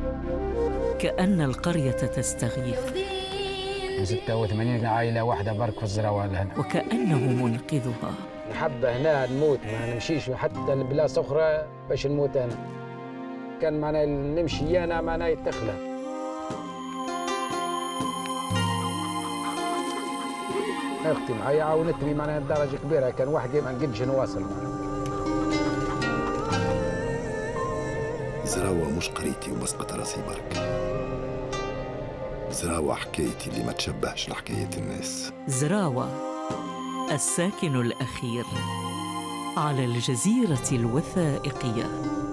كأن القرية تستغيث 86 عائلة واحدة برك في الزراوة هنا، وكأنه منقذها. نحب هنا نموت، ما نمشيش حتى لبلاصة أخرى باش نموت هنا. كان معنا نمشي أنا معنا يتخلى. أختي معايا عاونتني معنا بدرجة كبيرة، كان وحدي ما نقدش نواصل معنا. زراوة مش قريتي وبسقط راسي برك، زراوة حكايتي اللي ما تشبهش لحكاية الناس. زراوة الساكن الأخير على الجزيرة الوثائقية.